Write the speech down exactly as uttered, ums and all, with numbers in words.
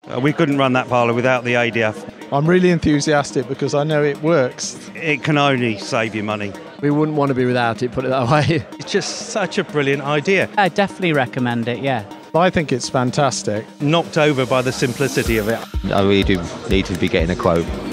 Uh, we couldn't run that parlour without the A D F. I'm really enthusiastic because I know it works. It can only save you money. We wouldn't want to be without it, put it that way. It's just such a brilliant idea. I definitely recommend it, yeah. I think it's fantastic. Knocked over by the simplicity of it. I really do need to be getting a quote.